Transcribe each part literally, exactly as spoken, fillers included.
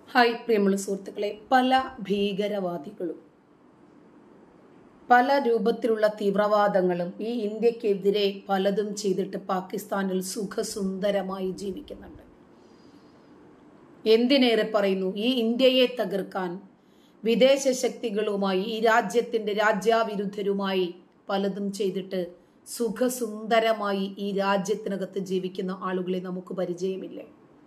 Hi പ്രിയമുള്ള സുഹൃത്തുക്കളെ, പല ഭീകരവാദികളും പല രൂപത്തിലുള്ള തീവ്രവാദങ്ങളും ഈ ഇന്ത്യക്കെതിരെ പലതും ചെയ്തിട്ട് പാകിസ്ഥാനിൽ സുഖസുന്ദരമായി ജീവിക്കുന്നുണ്ട്. എന്തിനേറെ പറയുന്നു, ഈ ഇന്ത്യയെ തകർക്കാൻ വിദേശ ശക്തികളുമായി ഈ രാജ്യത്തിന്റെ രാജ്യാവിരുദ്ധരുമായി പലതും ചെയ്തിട്ട് സുഖസുന്ദരമായി ഈ രാജ്യത്തിനകത്ത് ജീവിക്കുന്ന ആളുകളെ നമുക്ക് പരിചയമില്ലേ?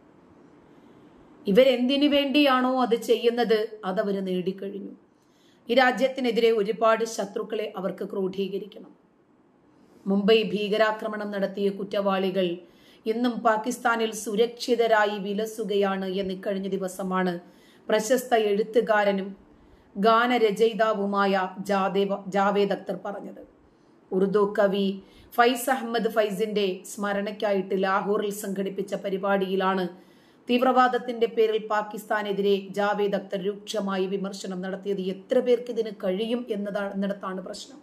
ഇവരെന്തിനു വേണ്ടിയാണോ അത് ചെയ്യുന്നത് അതവർ നേടിക്കഴിഞ്ഞു. ഈ രാജ്യത്തിനെതിരെ ഒരുപാട് ശത്രുക്കളെ അവർക്ക് ക്രോഡീകരിക്കണം. മുംബൈ ഭീകരാക്രമണം നടത്തിയ കുറ്റവാളികൾ ഇന്നും പാകിസ്ഥാനിൽ സുരക്ഷിതരായി വിലസുകയാണ് എന്ന് കഴിഞ്ഞ ദിവസമാണ് പ്രശസ്ത എഴുത്തുകാരനും ഗാനരചയിതാവുമായ ജാവേദ് അക്തർ പറഞ്ഞത്. ഉറുദു കവി ഫൈസ് അഹമ്മദ് ഫൈസിന്റെ സ്മരണയ്ക്കായിട്ട് ലാഹോറിൽ സംഘടിപ്പിച്ച പരിപാടിയിലാണ് തീവ്രവാദത്തിന്റെ പേരിൽ പാകിസ്ഥാനെതിരെ ജാവേദ് അക്തർ രൂക്ഷമായി വിമർശനം നടത്തിയത്. എത്ര പേർക്ക് ഇതിന് കഴിയും എന്നതാണ് എന്നിടത്താണ് പ്രശ്നം.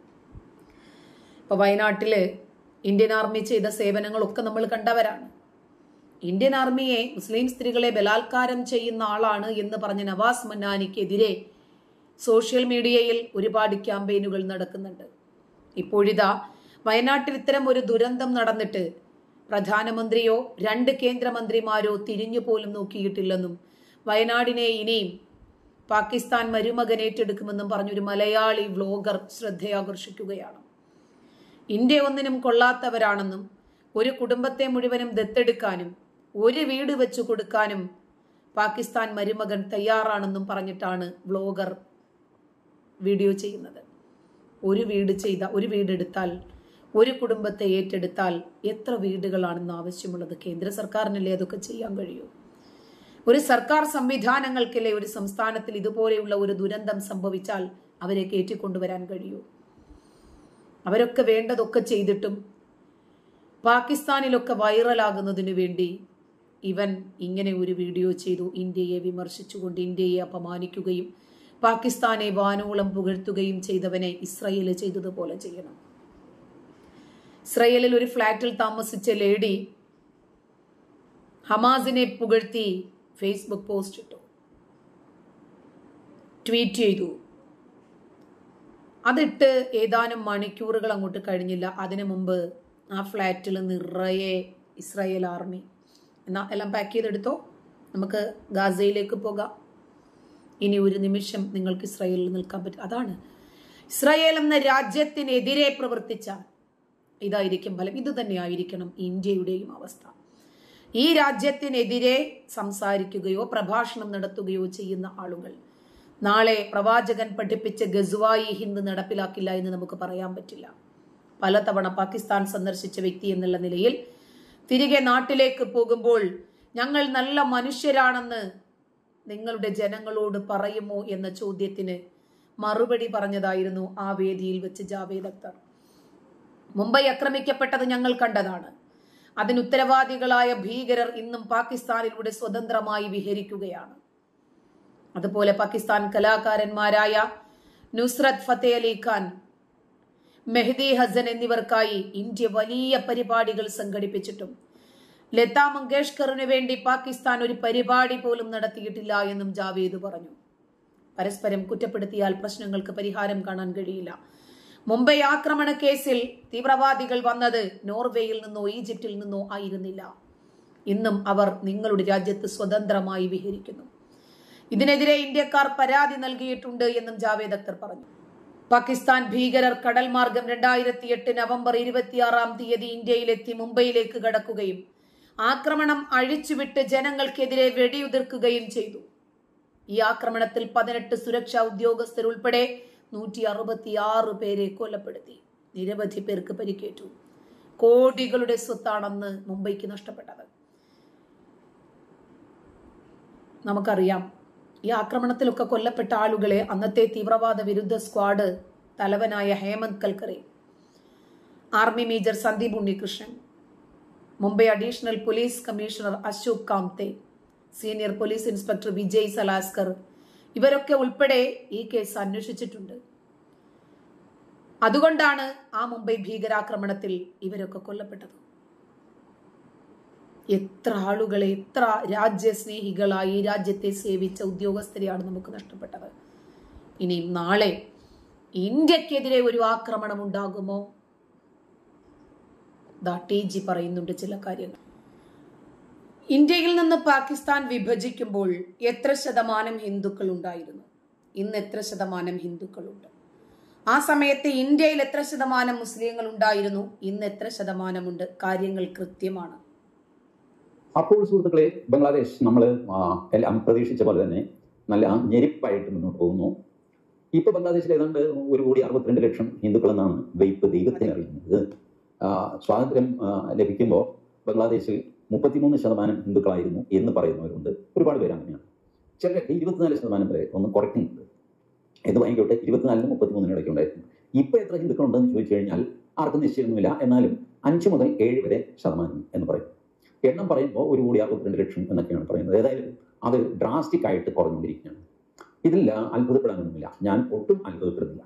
ഇപ്പൊ വയനാട്ടില് ഇന്ത്യൻ ആർമി ചെയ്ത സേവനങ്ങളൊക്കെ നമ്മൾ കണ്ടവരാണ്. ഇന്ത്യൻ ആർമിയെ മുസ്ലിം സ്ത്രീകളെ ബലാത്കാരം ചെയ്യുന്ന ആളാണ് എന്ന് പറഞ്ഞ നവാസ് മന്നാനിക്കെതിരെ സോഷ്യൽ മീഡിയയിൽ ഒരുപാട് ക്യാമ്പയിനുകൾ നടക്കുന്നുണ്ട്. ഇപ്പോഴിതാ വയനാട്ടിൽ ഇത്തരം ഒരു ദുരന്തം നടന്നിട്ട് പ്രധാനമന്ത്രിയോ രണ്ട് കേന്ദ്രമന്ത്രിമാരോ തിരിഞ്ഞു പോലും നോക്കിയിട്ടില്ലെന്നും വയനാടിനെ ഇനിയും പാകിസ്ഥാൻ മരുമകൻ ഏറ്റെടുക്കുമെന്നും പറഞ്ഞൊരു മലയാളി വ്ലോഗർ ശ്രദ്ധയാകർഷിക്കുകയാണ്. ഇന്ത്യ ഒന്നിനും കൊള്ളാത്തവരാണെന്നും ഒരു കുടുംബത്തെ മുഴുവനും ദത്തെടുക്കാനും ഒരു വീട് വെച്ചു കൊടുക്കാനും പാകിസ്ഥാൻ മരുമകൻ തയ്യാറാണെന്നും പറഞ്ഞിട്ടാണ് വ്ലോഗർ വീഡിയോ ചെയ്യുന്നത്. ഒരു വീട് ചെയ്ത ഒരു വീടെടുത്താൽ ഒരു കുടുംബത്തെ ഏറ്റെടുത്താൽ എത്ര വീടുകളാണെന്ന് ആവശ്യമുള്ളത്? കേന്ദ്ര സർക്കാരിനല്ലേ അതൊക്കെ ചെയ്യാൻ കഴിയൂ? ഒരു സർക്കാർ സംവിധാനങ്ങൾക്കല്ലേ ഒരു സംസ്ഥാനത്തിൽ ഇതുപോലെയുള്ള ഒരു ദുരന്തം സംഭവിച്ചാൽ അവരെ കയറ്റിക്കൊണ്ടുവരാൻ കഴിയൂ? അവരൊക്കെ വേണ്ടതൊക്കെ ചെയ്തിട്ടും പാകിസ്ഥാനിലൊക്കെ വൈറലാകുന്നതിനു വേണ്ടി ഇവൻ ഇങ്ങനെ ഒരു വീഡിയോ ചെയ്തു. ഇന്ത്യയെ വിമർശിച്ചുകൊണ്ട് ഇന്ത്യയെ അപമാനിക്കുകയും പാകിസ്ഥാനെ വാനോളം പുകഴ്ത്തുകയും ചെയ്തവനെ ഇസ്രായേൽ ചെയ്തതുപോലെ ചെയ്യണം. ഇസ്രായേലിൽ ഒരു ഫ്ലാറ്റിൽ താമസിച്ച ലേഡി ഹമാസിനെ പുകഴ്ത്തി ഫേസ്ബുക്ക് പോസ്റ്റ് ഇട്ടു, ട്വീറ്റ് ചെയ്തു. അതിട്ട് ഏതാനും മണിക്കൂറുകൾ അങ്ങോട്ട് കഴിഞ്ഞില്ല. അതിനു മുമ്പ് ആ ഫ്ലാറ്റിൽ നിറയെ ഇസ്രായേൽ ആർമി. എന്നാ എല്ലാം പാക്ക് ചെയ്തെടുത്തോ, നമുക്ക് ഗാസയിലേക്ക് പോകാം, ഇനി ഒരു നിമിഷം നിങ്ങൾക്ക് ഇസ്രായേലിൽ നിൽക്കാൻ പറ്റും. അതാണ് ഇസ്രായേൽ എന്ന രാജ്യത്തിനെതിരെ പ്രവർത്തിച്ച ഇതായിരിക്കും ഫലം. ഇത് തന്നെയായിരിക്കണം ഇന്ത്യയുടെയും അവസ്ഥ. ഈ രാജ്യത്തിനെതിരെ സംസാരിക്കുകയോ പ്രഭാഷണം നടത്തുകയോ ചെയ്യുന്ന ആളുകൾ നാളെ പ്രവാചകൻ പഠിപ്പിച്ച ഗസ്വായി ഹിന്ദ് നടപ്പിലാക്കില്ല എന്ന് നമുക്ക് പറയാൻ പറ്റില്ല. പലതവണ പാകിസ്ഥാൻ സന്ദർശിച്ച വ്യക്തി എന്നുള്ള നിലയിൽ തിരികെ നാട്ടിലേക്ക് പോകുമ്പോൾ ഞങ്ങൾ നല്ല മനുഷ്യരാണെന്ന് നിങ്ങളുടെ ജനങ്ങളോട് പറയുമോ എന്ന ചോദ്യത്തിന് മറുപടി പറഞ്ഞതായിരുന്നു ആ വേദിയിൽ വെച്ച് ജാവേദ് അക്തർ. മുംബൈ ആക്രമിക്കപ്പെട്ടത് ഞങ്ങൾ കണ്ടതാണ്. അതിന് ഉത്തരവാദികളായ ഭീകരർ ഇന്നും പാകിസ്ഥാനിലൂടെ സ്വതന്ത്രമായി വിഹരിക്കുകയാണ്. അതുപോലെ പാകിസ്ഥാൻ കലാകാരന്മാരായ നുസ്രത് ഫത്തേ അലി ഖാൻ, മെഹ്ദി ഹസൻ എന്നിവർക്കായി ഇന്ത്യ വലിയ പരിപാടികൾ സംഘടിപ്പിച്ചിട്ടും ലതാ മങ്കേഷ്കറിന് വേണ്ടി പാകിസ്ഥാൻ ഒരു പരിപാടി പോലും നടത്തിയിട്ടില്ല എന്നും ജാവേദ് പറഞ്ഞു. പരസ്പരം കുറ്റപ്പെടുത്തിയാൽ പ്രശ്നങ്ങൾക്ക് പരിഹാരം കാണാൻ കഴിയില്ല. മുംബൈ ആക്രമണ കേസിൽ തീവ്രവാദികൾ വന്നത് നോർവേയിൽ നിന്നോ ഈജിപ്തിൽ നിന്നോ ആയിരുന്നില്ല. ഇന്നും അവർ നിങ്ങളുടെ രാജ്യത്ത് സ്വതന്ത്രമായി വിഹരിക്കുന്നു. ഇതിനെതിരെ ഇന്ത്യക്കാർ പരാതി നൽകിയിട്ടുണ്ട് എന്നും ജാവേദ് അക്തർ പറഞ്ഞു. പാകിസ്ഥാൻ ഭീകരർ കടൽ മാർഗം രണ്ടായിരത്തി എട്ട് നവംബർ ഇരുപത്തിയാറാം തീയതി ഇന്ത്യയിലെത്തി മുംബൈയിലേക്ക് കടക്കുകയും ആക്രമണം അഴിച്ചുവിട്ട് ജനങ്ങൾക്കെതിരെ വെടിയുതിർക്കുകയും ചെയ്തു. ഈ ആക്രമണത്തിൽ പതിനെട്ട് സുരക്ഷാ ഉദ്യോഗസ്ഥരുൾപ്പെടെ നൂറ്റി അറുപത്തി ആറ് പേരെ കൊലപ്പെടുത്തി. നിരവധി പേർക്ക് പരിക്കേറ്റു. കോടികളുടെ സ്വത്താണെന്ന് മുംബൈക്ക് നഷ്ടപ്പെട്ടത്. നമുക്കറിയാം, ഈ ആക്രമണത്തിലൊക്കെ കൊല്ലപ്പെട്ട ആളുകളെ അന്നത്തെ തീവ്രവാദ വിരുദ്ധ സ്ക്വാഡ് തലവനായ Hemant Karkare, army major Sandeep Unnikrishnan, Mumbai additional police commissioner Ashok Kamte, senior police inspector Vijay Salaskar ഇവരൊക്കെ ഉൾപ്പെടെ ഈ കേസ് അന്വേഷിച്ചിട്ടുണ്ട്. അതുകൊണ്ടാണ് ആ മുംബൈ ഭീകരാക്രമണത്തിൽ ഇവരൊക്കെ കൊല്ലപ്പെട്ടത്. എത്ര ആളുകളെ, എത്ര രാജ്യസ്നേഹികളായി രാജ്യത്തെ സേവിച്ച ഉദ്യോഗസ്ഥരെയാണ് നമുക്ക് നഷ്ടപ്പെട്ടത്. ഇനി നാളെ ഇന്ത്യക്കെതിരെ ഒരു ആക്രമണം ഉണ്ടാകുമോ? ദാ ടി ജി പറയുന്നുണ്ട് ചില കാര്യങ്ങൾ. ഇന്ത്യയിൽ നിന്ന് പാകിസ്ഥാൻ വിഭജിക്കുമ്പോൾ എത്ര ശതമാനം ഹിന്ദുക്കൾ ഉണ്ടായിരുന്നു? ഇന്ന് എത്ര ശതമാനം ഹിന്ദുക്കളുണ്ട്? ആ സമയത്ത് ഇന്ത്യയിൽ എത്ര ശതമാനം മുസ്ലിങ്ങൾ ഉണ്ടായിരുന്നു? ഇന്ന് എത്ര ശതമാനമുണ്ട്? കാര്യങ്ങൾ കൃത്യമാണ്. അപ്പോൾ സുഹൃത്തുക്കളെ, ബംഗ്ലാദേശ് നമ്മൾ എല്ലാം പ്രതീക്ഷിച്ച പോലെ തന്നെ നല്ല ഞെരിപ്പായിട്ട് മുന്നോട്ട് പോകുന്നു. ഇപ്പൊ ബംഗ്ലാദേശിൽ ഏതാണ്ട് ഒരു കോടി അറുപത്തിരണ്ട് ലക്ഷം ഹിന്ദുക്കൾ എന്നാണ് വെയ്പ്പ് ദൈവത്തിന് അറിയുന്നത്. സ്വാതന്ത്ര്യം ലഭിക്കുമ്പോൾ ബംഗ്ലാദേശിൽ മുപ്പത്തിമൂന്ന് ശതമാനം ഹിന്ദുക്കളായിരുന്നു എന്ന് പറയുന്നവരുണ്ട്. ഒരുപാട് പേര് അങ്ങനെയാണ്. ചിലരൊക്കെ ഇരുപത്തിനാല് ശതമാനം വരെ ഒന്ന് കുറയ്ക്കുന്നുണ്ട്. എന്ന് വാങ്ങിക്കോട്ടെ, ഇരുപത്തിനാലിനും മുപ്പത്തിമൂന്നിനും ഇടയ്ക്ക് ഉണ്ടായിരുന്നു. ഇപ്പൊ എത്ര ഹിന്ദുക്കളുണ്ടെന്ന് ചോദിച്ചു കഴിഞ്ഞാൽ ആർക്കും നിശ്ചയമൊന്നുമില്ല. എന്നാലും അഞ്ച് മുതൽ ഏഴ് വരെ ശതമാനം എന്ന് പറയും. എണ്ണം പറയുമ്പോൾ ഒരു കോടി അറുപത്തിരണ്ട് ലക്ഷം എന്നൊക്കെയാണ് പറയുന്നത്. ഏതായാലും അത് ഡ്രാസ്റ്റിക് ആയിട്ട് കുറഞ്ഞുകൊണ്ടിരിക്കുകയാണ്. ഇതിൽ അത്ഭുതപ്പെടാനൊന്നുമില്ല. ഞാൻ ഒട്ടും അത്ഭുതപ്പെടുന്നില്ല.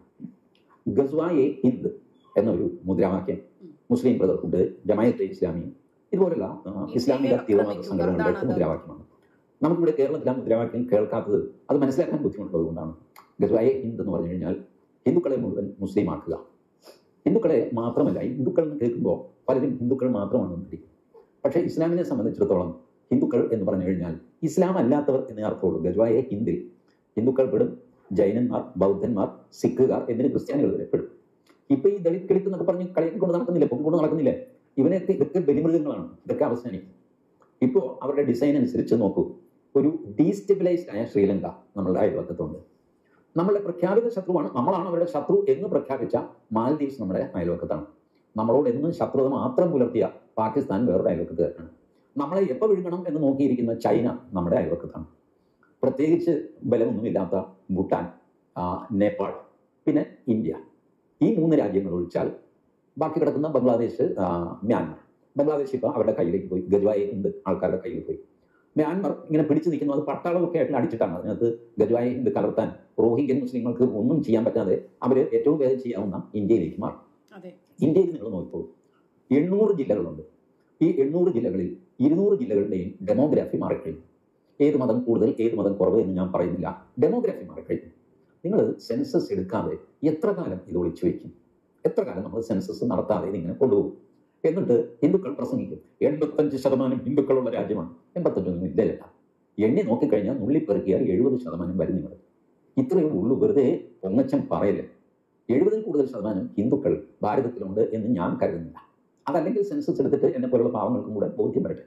ഗസ്വായെ ഹിന്ദ് എന്നൊരു മുദ്രാവാക്യം മുസ്ലിം ബ്രദർഹുഡ്, ജമായത്തെ ഇസ്ലാമി ഇതുപോലുള്ള ഇസ്ലാമിക തീവ്രവാദ സംഘടനകളുടെ മുദ്രാവാക്യമാണ്. നമുക്കിവിടെ കേരളത്തിൽ ആ മുദ്രാവാക്യം കേൾക്കാത്തത് അത് മനസ്സിലാക്കാൻ ബുദ്ധിമുട്ടുള്ളത് കൊണ്ടാണ്. ഗസ്വായെ ഹിന്ദ് എന്ന് പറഞ്ഞു കഴിഞ്ഞാൽ ഹിന്ദുക്കളെ മുഴുവൻ മുസ്ലിം ആക്കുക. ഹിന്ദുക്കളെ മാത്രമല്ല, ഹിന്ദുക്കൾ എന്ന് കേൾക്കുമ്പോൾ പലരും ഹിന്ദുക്കൾ മാത്രമാണ് എന്നിരിക്കും. പക്ഷേ ഇസ്ലാമിനെ സംബന്ധിച്ചിടത്തോളം ഹിന്ദുക്കൾ എന്ന് പറഞ്ഞു കഴിഞ്ഞാൽ ഇസ്ലാം അല്ലാത്തവർ എന്നേ അർത്ഥമുള്ളൂ. ഗസ്വായെ ഹിന്ദിൽ ഹിന്ദുക്കൾ പെടും, ജൈനന്മാർ, ബൗദ്ധന്മാർ, സിഖുകാർ എന്നിട്ട് ക്രിസ്ത്യാനികൾ വരെ പെടും. ഇപ്പൊ ഈ ദളിത് കിളിത്ത് എന്നൊക്കെ പറഞ്ഞ് കളിക്കൊണ്ട് നടക്കുന്നില്ലേ, പൊക്കിക്കൊണ്ട് നടക്കുന്നില്ലേ? ഇവനൊക്കെ ഇതൊക്കെ ബലിമൃഗങ്ങളാണ്. ഇതൊക്കെ അവസാനിക്കും. ഇപ്പോൾ അവരുടെ ഡിസൈൻ അനുസരിച്ച് നോക്കൂ. ഒരു ഡീസ്റ്റെബിലൈസ്ഡ് ആയ ശ്രീലങ്ക നമ്മളുടെ അയൽവക്കത്തുണ്ട്. നമ്മളുടെ പ്രഖ്യാപിത ശത്രുവാണ്, നമ്മളാണ് അവരുടെ ശത്രു എന്ന് പ്രഖ്യാപിച്ച മാൽദീവ്സ് നമ്മുടെ അയൽവക്കത്താണ്. നമ്മളോട് എന്നും ശത്രുത മാത്രം പുലർത്തിയ പാകിസ്ഥാൻ വേറൊരു അയൽവക്കത്തുകാരാണ്. നമ്മളെ എപ്പോൾ വിഴുങ്ങണം എന്ന് നോക്കിയിരിക്കുന്ന ചൈന നമ്മുടെ അയൽവക്കത്താണ്. പ്രത്യേകിച്ച് ബലമൊന്നുമില്ലാത്ത ഭൂട്ടാൻ, നേപ്പാൾ, പിന്നെ ഇന്ത്യ, ഈ മൂന്ന് രാജ്യങ്ങൾ ഒഴിച്ചാൽ ബാക്കി കിടക്കുന്ന ബംഗ്ലാദേശ്, മ്യാൻമർ. ബംഗ്ലാദേശ് ഇപ്പോൾ അവരുടെ കയ്യിലേക്ക് പോയി, ഗജ്വായെ ഹിന്ദ് ആൾക്കാരുടെ കയ്യിൽ പോയി. മ്യാൻമർ ഇങ്ങനെ പിടിച്ചു നിൽക്കുന്നു. അത് പട്ടാളമൊക്കെ ആയിട്ട് അടിച്ചിട്ടാണ്. അതിനകത്ത് ഗജ്വായെ ഹിന്ദ് കലർത്താൻ റോഹിംഗ്യൻ മുസ്ലിങ്ങൾക്ക് ഒന്നും ചെയ്യാൻ പറ്റാതെ അവർ ഏറ്റവും വേഗം ചെയ്യാവുന്ന ഇന്ത്യയിലേക്ക് മാറി. ഇന്ത്യയിൽ നിങ്ങൾ നോക്കിക്കോളൂ, എണ്ണൂറ് ജില്ലകളുണ്ട്. ഈ എണ്ണൂറ് ജില്ലകളിൽ ഇരുന്നൂറ് ജില്ലകളുടെയും ഡെമോഗ്രാഫി മാറിക്കഴിഞ്ഞു. ഏത് മതം കൂടുതൽ ഏത് മതം കുറവ് എന്ന് ഞാൻ പറയുന്നില്ല, ഡെമോഗ്രാഫി മാറിക്കഴിഞ്ഞു. നിങ്ങൾ സെൻസസ് എടുക്കാതെ എത്ര കാലം ഇത് ഒളിച്ചു വയ്ക്കും? എത്ര കാലം നമ്മൾ സെൻസസ് നടത്താതെ ഇതിങ്ങനെ കൊണ്ടുപോകും? എന്നിട്ട് ഹിന്ദുക്കൾ പ്രസംഗിക്കും, എൺപത്തഞ്ച് ശതമാനം ഹിന്ദുക്കളുള്ള രാജ്യമാണ്. എൺപത്തഞ്ചൊന്നും ഇല്ലല്ല. എണ്ണി നോക്കിക്കഴിഞ്ഞാൽ നുള്ളിപ്പെറുക്കിയാൽ എഴുപത് ശതമാനം വരുന്നവർ. ഇത്രയേ ഉള്ളൂ. വെറുതെ പൊങ്ങച്ചം പറയല്ലേ. എഴുപതിൽ കൂടുതൽ ശതമാനം ഹിന്ദുക്കൾ ഭാരതത്തിലുണ്ട് എന്ന് ഞാൻ കരുതുന്നില്ല. അതല്ലെങ്കിൽ സെൻസസ് എടുത്തിട്ട് എന്നെ പോലുള്ള പാവങ്ങൾക്കും കൂടെ ബോധ്യം വരട്ടെ.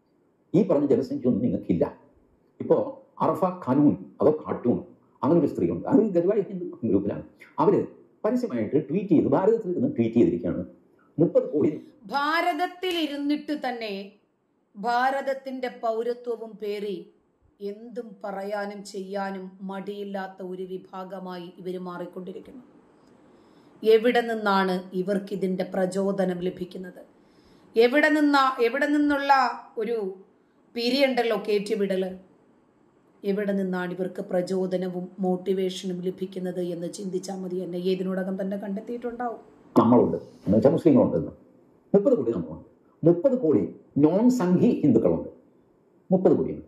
ഈ പറഞ്ഞ ജനസംഖ്യയൊന്നും നിങ്ങൾക്കില്ല. ഇപ്പോൾ അറഫ ഖാനൂൻ അതോ ഖാട്ടൂൺ അങ്ങനെ ഒരു സ്ത്രീയുണ്ട്. അത് ഗജ്വായെ ഹിന്ദു ഗ്രൂപ്പിലാണ്. അവര് പരസ്യമായിട്ട് ട്വീറ്റ് ചെയ്ത് ഭാരതത്തിൽ നിന്ന് ട്വീറ്റ് ചെയ്തിരിക്കുകയാണ്. മുപ്പത് കോടി ഭാരതത്തിൽ ഇരുന്നിട്ട് തന്നെ ഭാരതത്തിന്റെ പൗരത്വവും പേറി എന്തും പറയാനും ചെയ്യാനും മടിയില്ലാത്ത ഒരു വിഭാഗമായി ഇവർ മാറിക്കൊണ്ടിരിക്കുന്നു. എവിടെ നിന്നാണ് ഇവർക്കിതിൻ്റെ പ്രചോദനം ലഭിക്കുന്നത്? എവിടെ നിന്നാ എവിടെ നിന്നുള്ള ഒരു പിരിയുണ്ടല്ലോ കയറ്റിവിടല്? എവിടെ നിന്നാണ് ഇവർക്ക് പ്രചോദനവും മോട്ടിവേഷനും ലഭിക്കുന്നത് എന്ന് ചിന്തിച്ചാൽ മതി. എന്നെ ഏതിനോടകം തന്നെ കണ്ടെത്തിയിട്ടുണ്ടാവും. നമ്മളുണ്ട് എന്ന് വെച്ചാൽ മുസ്ലിങ്ങളുണ്ട്. മുപ്പത് കോടി നമ്മളുണ്ട്. മുപ്പത് കോടി നോൺ സംഘി ഹിന്ദുക്കളുണ്ട്. മുപ്പത് കോടിയുണ്ട്.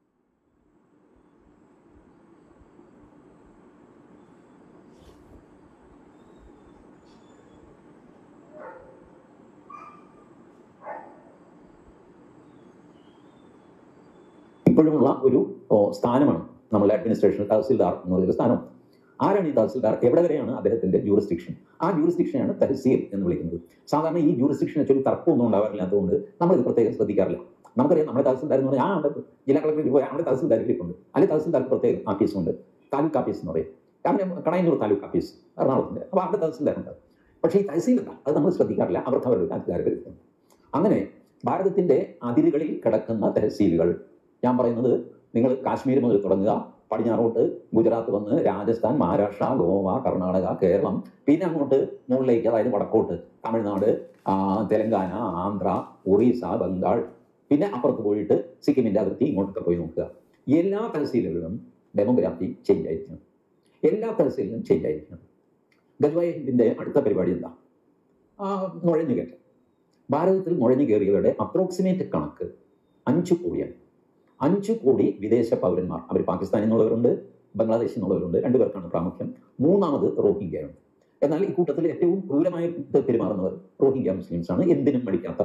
ഇപ്പോഴുമുള്ള ഒരു സ്ഥാനമാണ് നമ്മളുടെ അഡ്മിനിസ്ട്രേഷൻ തഹസിൽദാർ എന്ന് പറയുന്ന സ്ഥാനം. ആരാണ് ഈ തഹസിൽദാർ? എവിടെ വരെയാണ് അദ്ദേഹത്തിന്റെ ജൂറിസ്ഡിക്ഷൻ? ആ ജൂറിസ്ഡിക്ഷനാണ് തഹസീൽ എന്ന് വിളിക്കുന്നത്. സാധാരണ ഈ ജൂറിസ്ഡിക്ഷനെ ചൊല്ലി തർക്കമൊന്നും ഉണ്ടാവാറില്ലാത്തതുകൊണ്ട് നമ്മളിത് പ്രത്യേകം ശ്രദ്ധിക്കാറില്ല. നമുക്കറിയാം നമ്മുടെ തഹസിൽദാർ എന്ന് പറഞ്ഞാൽ ആ അവിടെ ജില്ലാ കളക്ടറേറ്റ് പോയി അവിടെ തഹസിൽദാർ ഇരിപ്പുണ്ട്. അല്ലെങ്കിൽ തഹസിൽദാർക്ക് പ്രത്യേക ആഫീസുണ്ട്. താലൂക്ക് ആഫീസ് എന്ന് പറയും. കാരണം കടയന്നൂർ താലൂക്ക് ആഫീസ് എറണാകുളത്തിന്റെ, അപ്പോൾ അവിടെ തഹസിൽദാരുണ്ട്. പക്ഷേ ഈ തഹസീലല്ല, അത് നമ്മൾ ശ്രദ്ധിക്കാറില്ല. അവർക്ക് അവരുടെ അധികാരം. അങ്ങനെ ഭാരതത്തിന്റെ അതിരുകളിൽ കിടക്കുന്ന തഹസീലുകൾ, ഞാൻ പറയുന്നത് നിങ്ങൾ കാശ്മീർ മുതൽ തുടങ്ങുക, പടിഞ്ഞാറോട്ട് ഗുജറാത്ത് വന്ന് രാജസ്ഥാൻ, മഹാരാഷ്ട്ര, ഗോവ, കർണാടക, കേരളം, പിന്നെ അങ്ങോട്ട് മുകളിലേക്ക് അതായത് വടക്കോട്ട് തമിഴ്നാട്, തെലങ്കാന, ആന്ധ്ര, ഒറീസ, ബംഗാൾ, പിന്നെ അപ്പുറത്ത് പോയിട്ട് സിക്കിമിന്റെ അതിർത്തി ഇങ്ങോട്ടൊക്കെ പോയി നോക്കുക. എല്ലാ തഹസീലുകളിലും ഡെമോഗ്രാഫി ചേഞ്ച് ആയിരിക്കണം. എല്ലാ തഹസീലിലും ചേഞ്ച് ആയിരിക്കണം. ഗജ്വായെ ഹിന്ദിന്റെ അടുത്ത പരിപാടി എന്താ? നുഴഞ്ഞു കയറ്റം. ഭാരതത്തിൽ നുഴഞ്ഞു കയറിയവരുടെ അപ്രോക്സിമേറ്റ് കണക്ക് അഞ്ചു കോടിയാണ്. അഞ്ചു കോടി വിദേശ പൗരന്മാർ, അവർ പാകിസ്ഥാനിൽ നിന്നുള്ളവരുണ്ട്, ബംഗ്ലാദേശിൽ നിന്നുള്ളവരുണ്ട്, രണ്ടുപേർക്കാണ് പ്രാമുഖ്യം. മൂന്നാമത് റോഹിംഗ്യയാണ്. എന്നാൽ ഈ കൂട്ടത്തിൽ ഏറ്റവും ക്രൂരമായിട്ട് പെരുമാറുന്നവർ റോഹിംഗ്യ മുസ്ലിംസ് ആണ്. എന്തിനും മടിക്കാത്ത.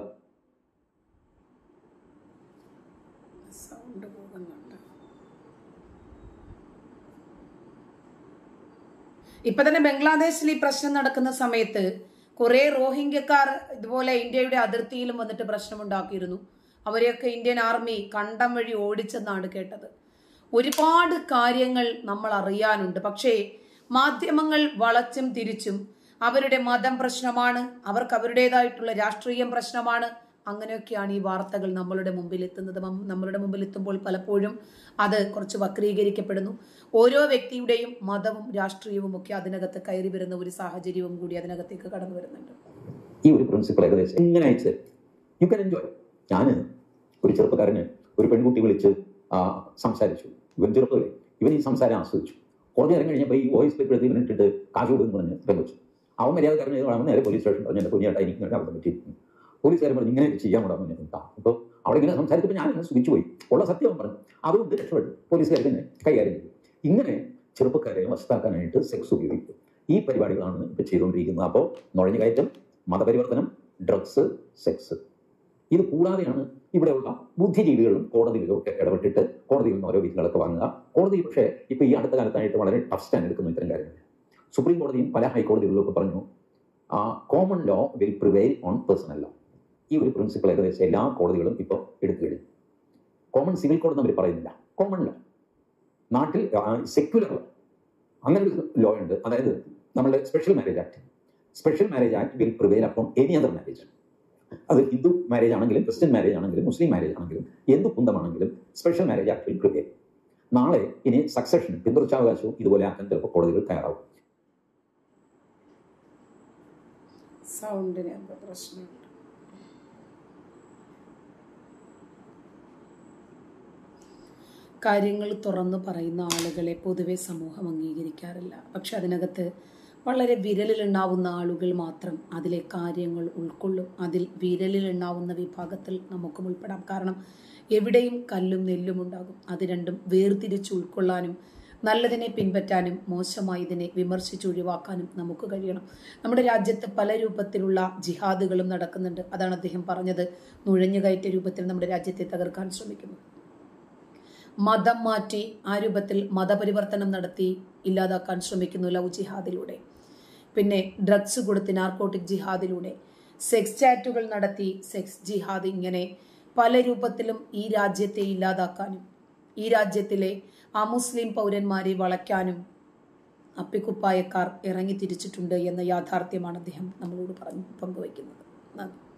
ഇപ്പൊ തന്നെ ബംഗ്ലാദേശിൽ ഈ പ്രശ്നം നടക്കുന്ന സമയത്ത് കുറെ റോഹിംഗ്യക്കാർ ഇതുപോലെ ഇന്ത്യയുടെ അതിർത്തിയിലും വന്നിട്ട് പ്രശ്നമുണ്ടാക്കിയിരുന്നു. അവരെയൊക്കെ ഇന്ത്യൻ ആർമി കണ്ടം വഴി ഓടിച്ചെന്നാണ് കേട്ടത്. ഒരുപാട് കാര്യങ്ങൾ നമ്മൾ അറിയാനുണ്ട്. പക്ഷേ മാധ്യമങ്ങൾ വളച്ചും തിരിച്ചും അവരുടെ മതം പ്രശ്നമാണ്, അവർക്ക് അവരുടേതായിട്ടുള്ള രാഷ്ട്രീയം പ്രശ്നമാണ്, അങ്ങനെയൊക്കെയാണ് ഈ വാർത്തകൾ നമ്മളുടെ മുമ്പിൽ എത്തുന്നത്. നമ്മളുടെ മുമ്പിൽ എത്തുമ്പോൾ പലപ്പോഴും അത് കുറച്ച് വക്രീകരിക്കപ്പെടുന്നു. ഓരോ വ്യക്തിയുടെയും മതവും രാഷ്ട്രീയവും ഒക്കെ അതിനകത്ത് കയറി വരുന്ന ഒരു സാഹചര്യവും കൂടി അതിനകത്തേക്ക് കടന്നു വരുന്നുണ്ട്. ഈ ഒരു പ്രിൻസിപ്പിൾ ഏകദേശം എങ്ങനെ അയച്ച് യു കൻ എൻജോയ്. ഞാൻ ഒരു ചെറുപ്പക്കാരന് ഒരു പെൺകുട്ടി വിളിച്ച് സംസാരിച്ചു. ഇവൻ ചെറുപ്പമല്ലേ, ഇവൻ ഈ സംസാരം ആസ്വദിച്ചു. കുറഞ്ഞു നേരം കഴിഞ്ഞപ്പോൾ ഈ വോയിസ് ക്ലിപ്പ് എടുത്ത് ഇവനിട്ടിട്ട് കാശ് കൊടുക്കുന്നു പറഞ്ഞ് വെച്ചു. അവൻ മര്യാദക്കാരൻ ചെയ്ത് നേരെ പോലീസ് സ്റ്റേഷൻ പറഞ്ഞു, എൻ്റെ കുഞ്ഞേട്ടാ എനിക്ക് അവിടെ പറ്റിയിരിക്കുന്നു. പോലീസുകാരൻ പറഞ്ഞു ഇങ്ങനെ ചെയ്യാൻ കൂടാൻ നിൽക്കാം. അപ്പോൾ അവിടെ ഇങ്ങനെ സംസാരിച്ചപ്പോൾ ഞാൻ ഇങ്ങനെ സുഖിച്ചു പോയി. ഉള്ള സത്യം പറഞ്ഞു, അതുകൊണ്ട് രക്ഷപ്പെട്ടു. പോലീസുകാർ തന്നെ കൈകാര്യം ചെയ്തു. ഇങ്ങനെ ചെറുപ്പക്കാരെ വശത്താക്കാനായിട്ട് സെക്സ് ഉപയോഗിക്കും. ഈ പരിപാടികളാണ് ഇപ്പോൾ ചെയ്തുകൊണ്ടിരിക്കുന്നത്. അപ്പോൾ നുഴഞ്ഞു കയറ്റം, മതപരിവർത്തനം, ഡ്രഗ്സ്, സെക്സ്. ഇത് കൂടാതെയാണ് ഇവിടെയുള്ള ബുദ്ധിജീവികളും കോടതികളും ഒക്കെ ഇടപെട്ടിട്ട് കോടതിയിൽ നിന്ന് ഓരോ വിധികളൊക്കെ വാങ്ങുക. കോടതി പക്ഷേ ഇപ്പോൾ ഈ അടുത്ത കാലത്തായിട്ട് വളരെ ടഫ് സ്റ്റാൻഡ് എടുക്കുന്നു ഇത്തരം കാര്യങ്ങൾ. സുപ്രീം കോടതിയും പല ഹൈക്കോടതികളിലും ഒക്കെ പറഞ്ഞു common law will prevail on personal law. ഈ ഒരു പ്രിൻസിപ്പിൾ ഏകദേശം എല്ലാ കോടതികളും ഇപ്പോൾ എടുത്തു കഴിഞ്ഞു. കോമൺ സിവിൽ കോഡ് എന്ന് അവർ പറയുന്നില്ല, കോമൺ ലോ. നാട്ടിൽ സെക്യുലർ ലോ അങ്ങനെ ഒരു ലോ ഉണ്ട്. അതായത് നമ്മളുടെ special marriage act special marriage act will prevail upon any other marriage. അത് ഹിന്ദു മാരേജ് ആണെങ്കിലും ക്രിസ്ത്യൻ മാരേജ് ആണെങ്കിലും മുസ്ലിം മാരേജ് ആണെങ്കിലും എന്ത് കുന്തമാണെങ്കിലും special marriage act will prevail. നാളെ ഇനി സക്സഷൻ പിന്തുടർച്ചാവകാശവും ഇതുപോലെ ആക്കാൻ ചിലപ്പോൾ കോടതികൾ തയ്യാറാവും. സൗണ്ടിന് എന്താ പ്രശ്നമുണ്ട്? കാര്യങ്ങൾ തുറന്നു പറയുന്ന ആളുകളെ പൊതുവെ സമൂഹം അംഗീകരിക്കാറില്ല. പക്ഷെ അതിനകത്ത് വളരെ വിരലിലുണ്ടാവുന്ന ആളുകൾ മാത്രം അതിലെ കാര്യങ്ങൾ ഉൾക്കൊള്ളും. അതിൽ വിരലിലുണ്ടാവുന്ന വിഭാഗത്തിൽ നമുക്കും ഉൾപ്പെടാം. കാരണം എവിടെയും കല്ലും നെല്ലും ഉണ്ടാകും. അത് രണ്ടും വേർതിരിച്ച് ഉൾക്കൊള്ളാനും നല്ലതിനെ പിൻപറ്റാനും മോശമായതിനെ വിമർശിച്ചൊഴിവാക്കാനും നമുക്ക് കഴിയണം. നമ്മുടെ രാജ്യത്ത് പല രൂപത്തിലുള്ള ജിഹാദുകളും നടക്കുന്നുണ്ട്. അതാണ് അദ്ദേഹം പറഞ്ഞത്, നുഴഞ്ഞുകയറ്റ രൂപത്തിൽ നമ്മുടെ രാജ്യത്തെ തകർക്കാൻ ശ്രമിക്കുന്നു. മതം മാറ്റി ആ രൂപത്തിൽ മതപരിവർത്തനം നടത്തി ഇല്ലാതാക്കാൻ ശ്രമിക്കുന്നു ലവ് ജിഹാദിലൂടെ. പിന്നെ ഡ്രഗ്സ് കൊടുത്ത് നാർക്കോട്ടിക് ജിഹാദിലൂടെ, സെക്സ് ചാറ്റുകൾ നടത്തി സെക്സ് ജിഹാദ്. ഇങ്ങനെ പല രൂപത്തിലും ഈ രാജ്യത്തെ ഇല്ലാതാക്കാനും ഈ രാജ്യത്തിലെ അമുസ്ലിം പൗരന്മാരെ വളയ്ക്കാനും അപ്പിക്കുപ്പായക്കാർ ഇറങ്ങി തിരിച്ചിട്ടുണ്ട് എന്ന യാഥാർത്ഥ്യമാണ് അദ്ദേഹം നമ്മളോട് പറഞ്ഞു പങ്കുവയ്ക്കുന്നത്. നന്ദി.